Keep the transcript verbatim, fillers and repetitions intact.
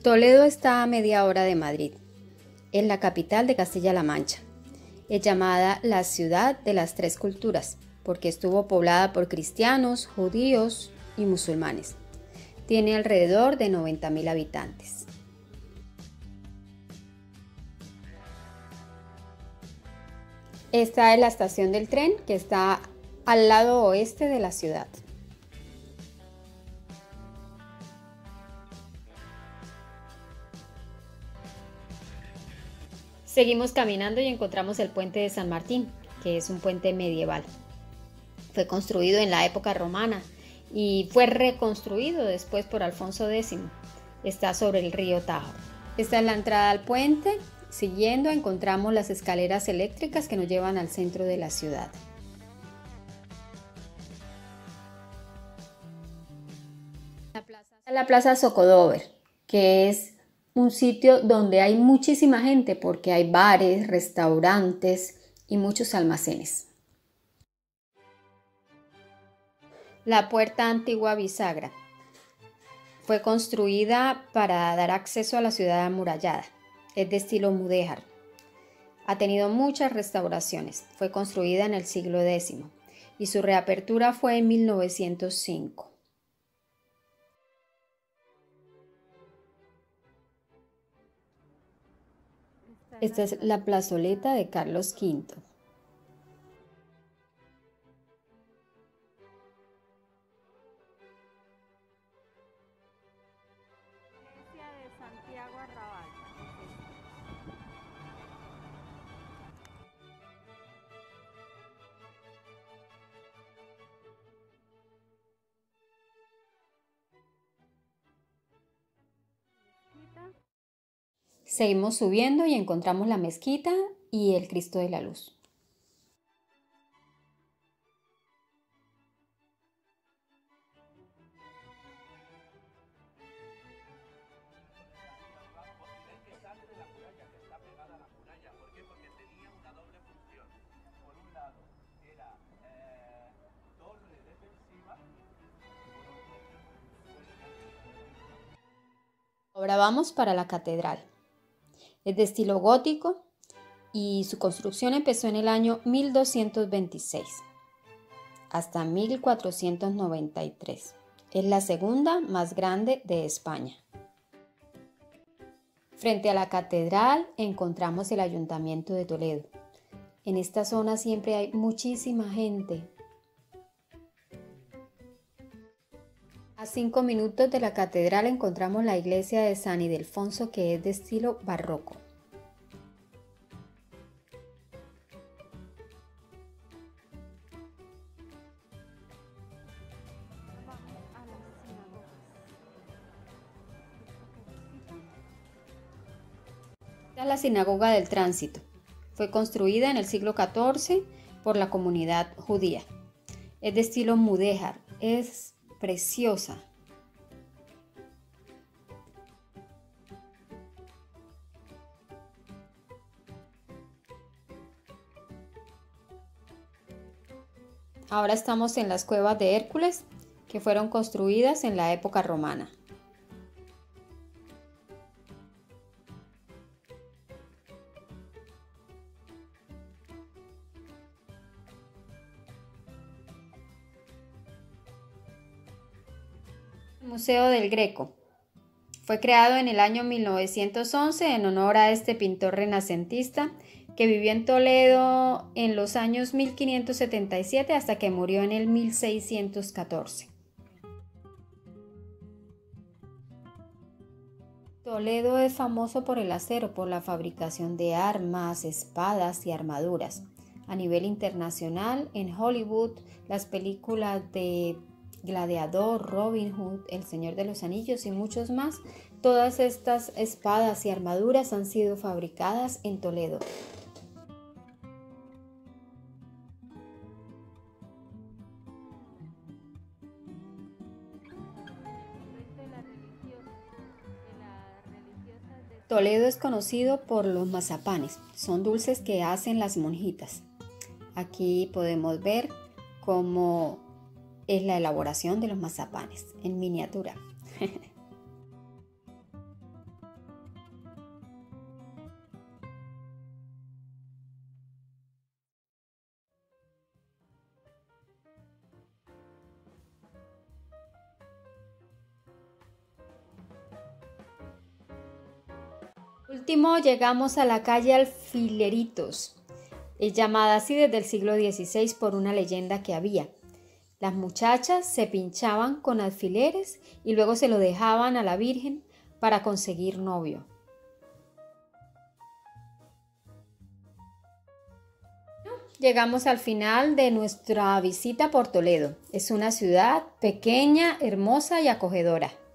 Toledo está a media hora de Madrid. Es la capital de Castilla-La Mancha. Es llamada la ciudad de las tres culturas porque estuvo poblada por cristianos, judíos y musulmanes. Tiene alrededor de noventa mil habitantes. Esta es la estación del tren que está al lado oeste de la ciudad. Seguimos caminando y encontramos el puente de San Martín, que es un puente medieval. Fue construido en la época romana y fue reconstruido después por Alfonso décimo. Está sobre el río Tajo. Esta es la entrada al puente. Siguiendo encontramos las escaleras eléctricas que nos llevan al centro de la ciudad. La plaza, la plaza Zocodover, que es un sitio donde hay muchísima gente porque hay bares, restaurantes y muchos almacenes. La puerta antigua bisagra fue construida para dar acceso a la ciudad amurallada. Es de estilo mudéjar. Ha tenido muchas restauraciones. Fue construida en el siglo décimo y su reapertura fue en mil novecientos cinco. Esta es la plazoleta de Carlos quinto. Iglesia de Santiago Arrabal. Seguimos subiendo y encontramos la mezquita y el Cristo de la Luz. Ahora vamos para la catedral. Es de estilo gótico y su construcción empezó en el año mil doscientos veintiséis hasta mil cuatrocientos noventa y tres. Es la segunda más grande de España. Frente a la catedral encontramos el Ayuntamiento de Toledo. En esta zona siempre hay muchísima gente. A cinco minutos de la catedral encontramos la iglesia de San Ildefonso, que es de estilo barroco. Esta es la Sinagoga del Tránsito. Fue construida en el siglo catorce por la comunidad judía. Es de estilo mudéjar. Es preciosa. Ahora estamos en las cuevas de Hércules, que fueron construidas en la época romana. El Museo del Greco fue creado en el año mil novecientos once en honor a este pintor renacentista que vivió en Toledo en los años mil quinientos setenta y siete hasta que murió en el mil seiscientos catorce. Toledo es famoso por el acero, por la fabricación de armas, espadas y armaduras. A nivel internacional, en Hollywood, las películas de Gladiador, Robin Hood, El Señor de los Anillos y muchos más, todas estas espadas y armaduras han sido fabricadas en Toledo. Toledo es conocido por los mazapanes. Son dulces que hacen las monjitas. Aquí podemos ver cómo es la elaboración de los mazapanes en miniatura. Último, llegamos a la calle Alfileritos. Es llamada así desde el siglo dieciséis por una leyenda que había. Las muchachas se pinchaban con alfileres y luego se lo dejaban a la Virgen para conseguir novio. Llegamos al final de nuestra visita por Toledo. Es una ciudad pequeña, hermosa y acogedora.